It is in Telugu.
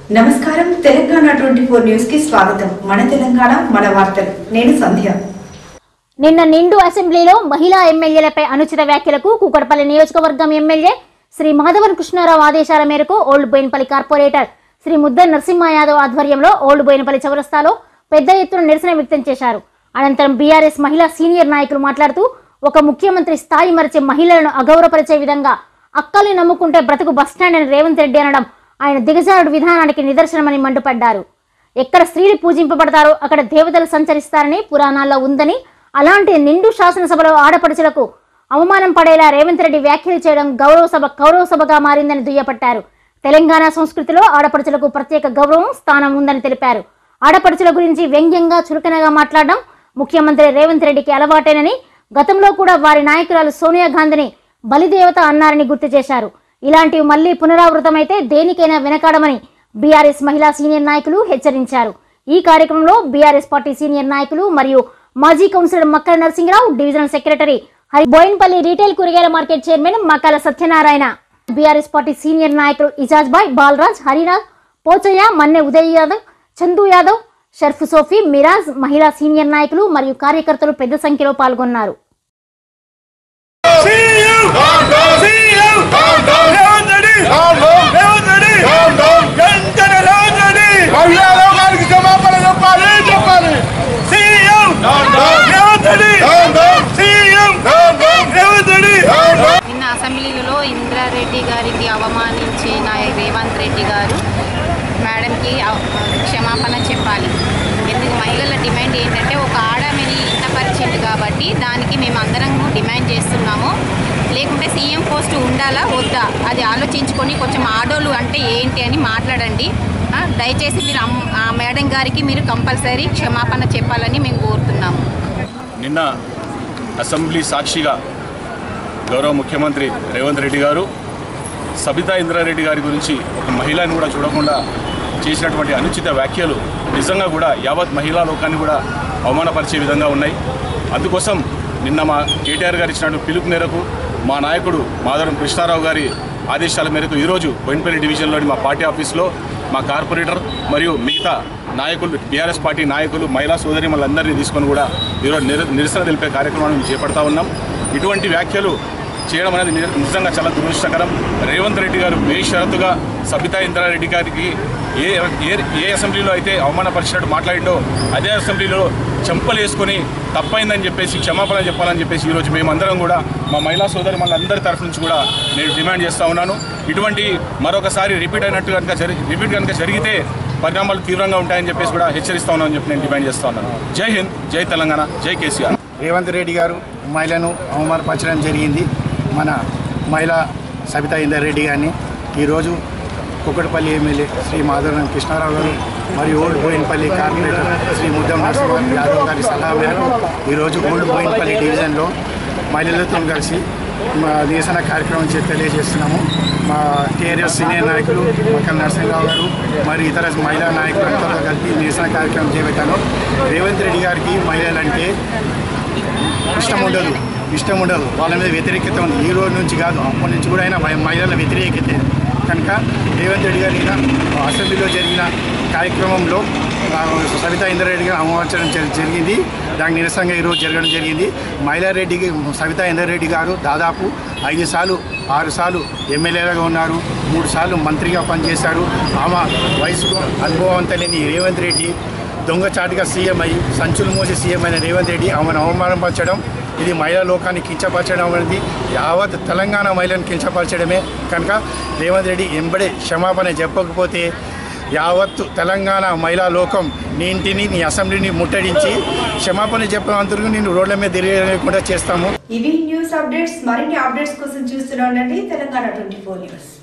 నమస్కారం తెలంగాణ 24 న్యూస్ కి స్వాగతం. మన తెలంగాణ మన వార్తలు. నేను సంధ్య. నిన్న నిండు అసెంబ్లీలో మహిళా ఎమ్మెల్యేలపై అనుచిత వ్యాఖ్యలకు కూకట్పల్లి నియోజకవర్గం ఎమ్మెల్యే శ్రీ మాధవన్ కృష్ణారావు ఆదేశాల మేరకు ఓల్డ్ బోయినపల్లి కార్పొరేటర్ శ్రీ ముద్ద నరసింహ యాదవ్ ఆధ్వర్యంలో ఓల్డ్ బోయినపల్లి చౌరస్తాలో పెద్ద ఎత్తున నిరసన వ్యక్తం చేశారు. అనంతరం బీఆర్ఎస్ మహిళా సీనియర్ నాయకులు మాట్లాడుతూ ఒక ముఖ్యమంత్రి స్థాయి మరిచే మహిళలను అగౌరవపరిచే విధంగా అక్కల్ని నమ్ముకుంటే బ్రతుకు బస్టాండ్ అని రేవంత్ రెడ్డి అనడం ఆయన దిగజారుడు విధానానికి నిదర్శనమని మండిపడ్డారు. ఎక్కడ స్త్రీలు పూజింపబడతారో అక్కడ దేవతలు సంచరిస్తారని పురాణాల్లో ఉందని, అలాంటి నిండు శాసనసభలో ఆడపడుచులకు అవమానం పడేలా రేవంత్ రెడ్డి వ్యాఖ్యలు చేయడం కౌరవ సభగా మారిందని దుయ్యపట్టారు. తెలంగాణ సంస్కృతిలో ఆడపడుచులకు ప్రత్యేక గౌరవం స్థానం ఉందని తెలిపారు. ఆడపడుచుల గురించి వ్యంగ్యంగా చురుకనగా మాట్లాడడం ముఖ్యమంత్రి రేవంత్ రెడ్డికి అలవాటేనని, గతంలో కూడా వారి నాయకురాలు సోనియా గాంధీని బలిదేవత అన్నారని గుర్తు చేశారు. ఇలాంటివి మళ్లీ పునరావృతమైతే దేనికైనా వెనకాడమని బీఆర్ఎస్ మహిళా సీనియర్ నాయకులు హెచ్చరించారు. ఈ కార్యక్రమంలో బీఆర్ఎస్ పార్టీ సీనియర్ నాయకులు మరియు మాజీ councillor Makkala Narasimharao, divisional secretary Boinapally retail కూరగాయల market chairman Makkala Satyanarayana, BRS party senior నాయకులు ఇజాజ్ బాయ్, బాలరాజ్, హరినాథ్, పోచయ్య, మన్నె ఉదయ్ యాదవ్, చందు యాదవ్, షర్ఫ్ సోఫీ, మిరాజ్, మహిళా సీనియర్ నాయకులు మరియు కార్యకర్తలు పెద్ద సంఖ్యలో పాల్గొన్నారు. నిన్న అసెంబ్లీలో ఇంద్రారెడ్డి గారికి అవమానించిన రేవంత్ రెడ్డి గారు మేడంకి క్షమాపణ చెప్పాలి. ఎందుకు మహిళల డిమాండ్ ఏంటంటే ఒక ఆడమని ఇంతపరిచింది కాబట్టి దానికి మేము అందరం డిమాండ్ చేస్తున్నాము. లేకుంటే సీఎం పోస్ట్ ఉండాలా వద్దా అది ఆలోచించుకొని కొంచెం ఆడోళ్ళు అంటే ఏంటి అని మాట్లాడండి. దయచేసి మీరు ఆ మేడం గారికి మీరు కంపల్సరీ క్షమాపణ చెప్పాలని మేము కోరుతున్నాము. నిన్న అసెంబ్లీ సాక్షిగా గౌరవ ముఖ్యమంత్రి రేవంత్ రెడ్డి గారు సబితా ఇంద్రారెడ్డి గారి గురించి ఒక మహిళని కూడా చూడకుండా చేసినటువంటి అనుచిత వ్యాఖ్యలు నిజంగా కూడా యావత్ మహిళా లోకాన్ని కూడా అవమానపరిచే విధంగా ఉన్నాయి. అందుకోసం నిన్న మా కేటీఆర్ గారు ఇచ్చినటువంటి పిలుపు మేరకు మా నాయకుడు మాధవన్ కృష్ణారావు గారి ఆదేశాల మేరకు ఈరోజు బోయినపల్లి డివిజన్లోని మా పార్టీ ఆఫీస్లో మా కార్పొరేటర్ మరియు మిగతా నాయకులు, బీఆర్ఎస్ పార్టీ నాయకులు, మహిళా సోదరి మళ్ళందరినీ తీసుకొని కూడా ఈరోజు నిరసన తెలిపే కార్యక్రమాన్ని చేపడతా ఉన్నాం. ఇటువంటి వ్యాఖ్యలు చేయడం అనేది నిజంగా చాలా దురదృష్టకరం. రేవంత్ రెడ్డి గారు బేషరతుగా సబితా ఇంద్రారెడ్డి గారికి ఏ అసెంబ్లీలో అయితే అవమానపరిచినట్టు మాట్లాడిండో అదే అసెంబ్లీలో చెంపలు వేసుకొని తప్పైందని చెప్పేసి క్షమాపణ చెప్పాలని చెప్పేసి ఈరోజు మేమందరం కూడా మా మహిళా సోదరి మనందరి తరఫు నుంచి కూడా నేను డిమాండ్ చేస్తూ ఉన్నాను. ఇటువంటి మరొకసారి రిపీట్ కనుక జరిగితే పరిణామాలు తీవ్రంగా ఉంటాయని చెప్పేసి కూడా హెచ్చరిస్తా ఉన్నామని చెప్పి నేను డిమాండ్ చేస్తూ ఉన్నాను. జై హింద్, జై తెలంగాణ, జై కేసీఆర్. రేవంత్ రెడ్డి గారు మహిళను అవమానపరచడం జరిగింది. మన మహిళా సబితా ఇంద్రారెడ్డి గారిని ఈరోజు కూకట్పల్లి ఎమ్మెల్యే శ్రీ మాధవన్ కృష్ణారావు గారు మరియు ఓల్డ్ బోయినపల్లి కార్పొరేటర్ శ్రీ ముద్ద నరసింహ యాదవ్ గారి సలహా మేరకు ఈరోజు ఓల్డ్ బోయినపల్లి డివిజన్లో మహిళలతో కలిసి నిరసన కార్యక్రమం తెలియజేస్తున్నాము. మా టీఆర్ఎస్ సీనియర్ నాయకులు మక్కల నరసింహరావు గారు మరియు ఇతర మహిళా నాయకులతో కలిపి నిరసన కార్యక్రమం చేపట్టాను. రేవంత్ రెడ్డి గారికి మహిళలంటే ఇష్టం ఉండదు, వాళ్ళ మీద వ్యతిరేకత ఉంది. ఈ రోజు నుంచి కాదు, అప్పటి నుంచి కూడా అయినా మహిళల వ్యతిరేకత కనుక రేవంత్ రెడ్డి గారి అసెంబ్లీలో జరిగిన కార్యక్రమంలో సబితా ఇంద్రారెడ్డి గారు అవమానించడం జరిగింది. దానికి నిరసనగా ఈరోజు జరగడం జరిగింది. సబితా ఇంద్రారెడ్డి గారు దాదాపు 5 సార్లు 6 సార్లు ఎమ్మెల్యేలుగా ఉన్నారు, 3 సార్లు మంత్రిగా పనిచేశారు. ఆమె వయసులో అనుభవంతలేని రేవంత్ రెడ్డి దొంగచాటుగా సీఎం అయ్యి సంచులు మోసి సీఎం అయిన రేవంత్ రెడ్డి ఆమెను అవమానపరచడం, ఇది మహిళా లోకాన్ని కించపరచడం అనేది యావత్ తెలంగాణ మహిళను కించపరచడమే. కనుక రేవంత్ రెడ్డి ఎంబడే క్షమాపణ చెప్పకపోతే యావత్తు తెలంగాణ మహిళా లోకం నీ ఇంటిని, నీ అసెంబ్లీని ముట్టడించి క్షమాపణ చెప్పినందుకు నేను రోడ్ల మీద తిరగకుండా చేస్తాము. ఇవి న్యూస్ అప్డేట్స్. మరిన్ని అప్డేట్స్ కోసం చూస్తూనే ఉండండి తెలంగాణ 24 న్యూస్.